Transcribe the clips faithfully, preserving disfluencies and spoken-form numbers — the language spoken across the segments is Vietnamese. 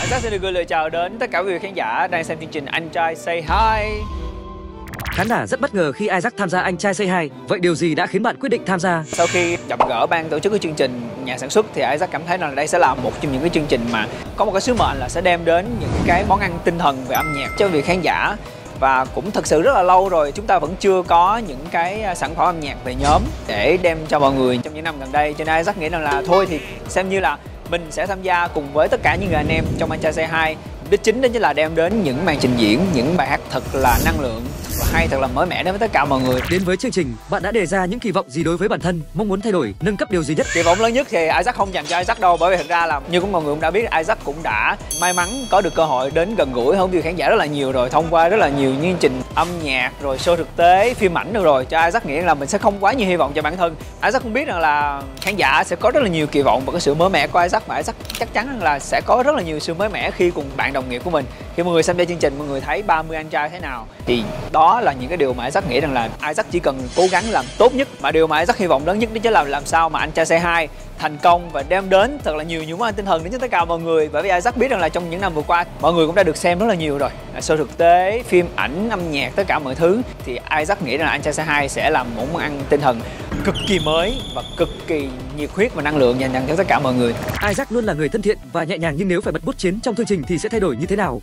Isaac xin được gửi lời chào đến tất cả quý vị khán giả đang xem chương trình Anh Trai Say Hi. Khán giả rất bất ngờ khi Isaac tham gia Anh Trai Say Hi. Vậy điều gì đã khiến bạn quyết định tham gia? Sau khi gặp gỡ ban tổ chức cái chương trình, nhà sản xuất, thì Isaac cảm thấy là đây sẽ là một trong những cái chương trình mà có một cái sứ mệnh là sẽ đem đến những cái món ăn tinh thần về âm nhạc cho quý vị khán giả. Và cũng thật sự rất là lâu rồi chúng ta vẫn chưa có những cái sản phẩm âm nhạc về nhóm để đem cho mọi người trong những năm gần đây. Cho nên Isaac nghĩ rằng là thôi thì xem như là mình sẽ tham gia cùng với tất cả những người anh em trong Anh Trai Say Hi. Mục đích chính đó chính là đem đến những màn trình diễn, những bài hát thật là năng lượng, thật là hay, thật là mới mẻ đến với tất cả mọi người. Đến với chương trình, bạn đã đề ra những kỳ vọng gì đối với bản thân, mong muốn thay đổi, nâng cấp điều gì nhất? Kỳ vọng lớn nhất thì Isaac không dành cho Isaac đâu, bởi vì thực ra là như cũng mọi người cũng đã biết, Isaac cũng đã may mắn có được cơ hội đến gần gũi hơn với khán giả rất là nhiều rồi, thông qua rất là nhiều những chương trình âm nhạc rồi show thực tế, phim ảnh được rồi. Cho Isaac nghĩ là mình sẽ không quá nhiều hy vọng cho bản thân. Isaac cũng biết rằng là khán giả sẽ có rất là nhiều kỳ vọng vào cái sự mới mẻ của Isaac, và Isaac chắc chắn rằng là sẽ có rất là nhiều sự mới mẻ khi cùng bạn đồng nghiệp của mình. Khi mọi người xem ra chương trình, mọi người thấy ba mươi anh trai thế nào thì đó là những cái điều mà Isaac nghĩ rằng là Isaac chỉ cần cố gắng làm tốt nhất. Mà điều mà Isaac hy vọng lớn nhất đó chính là làm sao mà Anh Trai Say Hi thành công và đem đến thật là nhiều những món ăn tinh thần đến cho tất cả mọi người. Bởi vì Isaac biết rằng là trong những năm vừa qua mọi người cũng đã được xem rất là nhiều rồi, show thực tế, phim ảnh, âm nhạc, tất cả mọi thứ. Thì Isaac nghĩ rằng là Anh Trai Say Hi sẽ là một món ăn tinh thần cực kỳ mới và cực kỳ nhiệt huyết và năng lượng dành cho tất cả mọi người. Isaac luôn là người thân thiện và nhẹ nhàng, nhưng nếu phải bật bút chiến trong chương trình thì sẽ thay đổi như thế nào?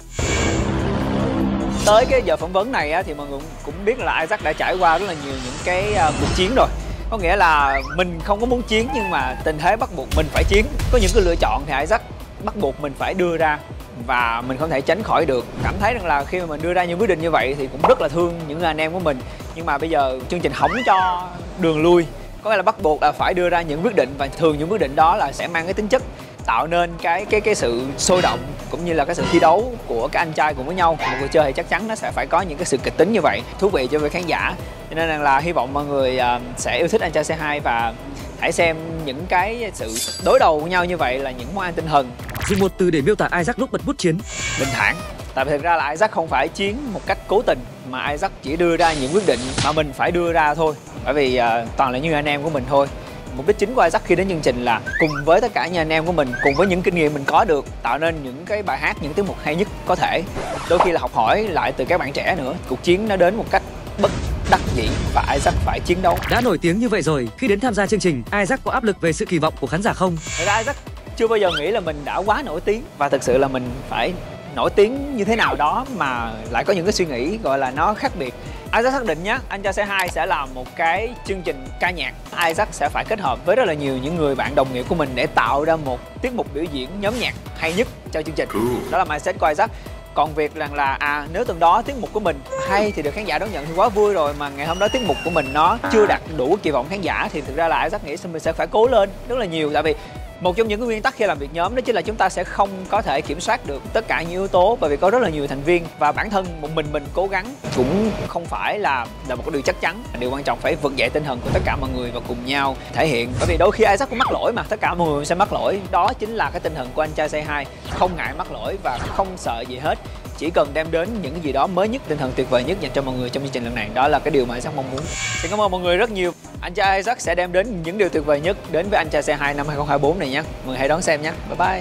Tới cái giờ phỏng vấn này á, thì mọi người cũng biết là Isaac đã trải qua rất là nhiều những cái uh, cuộc chiến rồi. Có nghĩa là mình không có muốn chiến nhưng mà tình thế bắt buộc mình phải chiến. Có những cái lựa chọn thì Isaac bắt buộc mình phải đưa ra và mình không thể tránh khỏi được. Cảm thấy rằng là khi mà mình đưa ra những quyết định như vậy thì cũng rất là thương những anh em của mình. Nhưng mà bây giờ chương trình không cho đường lui, có nghĩa là bắt buộc là phải đưa ra những quyết định, và thường những quyết định đó là sẽ mang cái tính chất tạo nên cái cái cái sự sôi động cũng như là cái sự thi đấu của các anh trai cùng với nhau. Một người chơi thì chắc chắn nó sẽ phải có những cái sự kịch tính như vậy, thú vị cho với khán giả. Cho nên là, là hy vọng mọi người uh, sẽ yêu thích Anh Trai Say Hi và hãy xem những cái sự đối đầu của nhau như vậy là những món ăn tinh thần. Dùng một từ để miêu tả Isaac lúc bật bút chiến: bình thản. Tại vì thực ra là Isaac không phải chiến một cách cố tình, mà Isaac chỉ đưa ra những quyết định mà mình phải đưa ra thôi. Bởi vì uh, toàn là những anh em của mình thôi. Mục đích chính của Isaac khi đến chương trình là cùng với tất cả những anh em của mình, cùng với những kinh nghiệm mình có được, tạo nên những cái bài hát, những tiết mục hay nhất có thể. Đôi khi là học hỏi lại từ các bạn trẻ nữa. Cuộc chiến nó đến một cách bất đắc dĩ và Isaac phải chiến đấu. Đã nổi tiếng như vậy rồi, khi đến tham gia chương trình, Isaac có áp lực về sự kỳ vọng của khán giả không? Thật ra Isaac chưa bao giờ nghĩ là mình đã quá nổi tiếng, và thực sự là mình phải nổi tiếng như thế nào đó mà lại có những cái suy nghĩ gọi là nó khác biệt. Isaac xác định nhé, Anh Trai Say Hi sẽ là một cái chương trình ca nhạc. Isaac sẽ phải kết hợp với rất là nhiều những người bạn đồng nghiệp của mình để tạo ra một tiết mục biểu diễn nhóm nhạc hay nhất cho chương trình. Đó là mindset của Isaac. Còn việc rằng là à nếu tuần đó tiết mục của mình hay thì được khán giả đón nhận thì quá vui rồi, mà ngày hôm đó tiết mục của mình nó chưa đạt đủ kỳ vọng khán giả thì thực ra là Isaac nghĩ mình sẽ phải cố lên rất là nhiều. Tại vì một trong những cái nguyên tắc khi làm việc nhóm đó chính là chúng ta sẽ không có thể kiểm soát được tất cả những yếu tố, bởi vì có rất là nhiều thành viên và bản thân một mình mình cố gắng cũng không phải là là một cái điều chắc chắn. Điều quan trọng phải vực dậy tinh thần của tất cả mọi người và cùng nhau thể hiện, bởi vì đôi khi Isaac cũng mắc lỗi mà, tất cả mọi người sẽ mắc lỗi. Đó chính là cái tinh thần của Anh Trai Say Hi, không ngại mắc lỗi và không sợ gì hết, chỉ cần đem đến những cái gì đó mới nhất, tinh thần tuyệt vời nhất dành cho mọi người trong chương trình lần này. Đó là cái điều mà Isaac mong muốn. Xin cảm ơn mọi người rất nhiều. Anh Trai Isaac sẽ đem đến những điều tuyệt vời nhất đến với Anh Trai Say Hi năm hai không hai tư này nhé. Mọi người hãy đón xem nhé. Bye bye.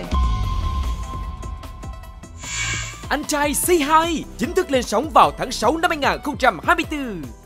Anh Trai Say Hi chính thức lên sóng vào tháng sáu năm hai không hai tư.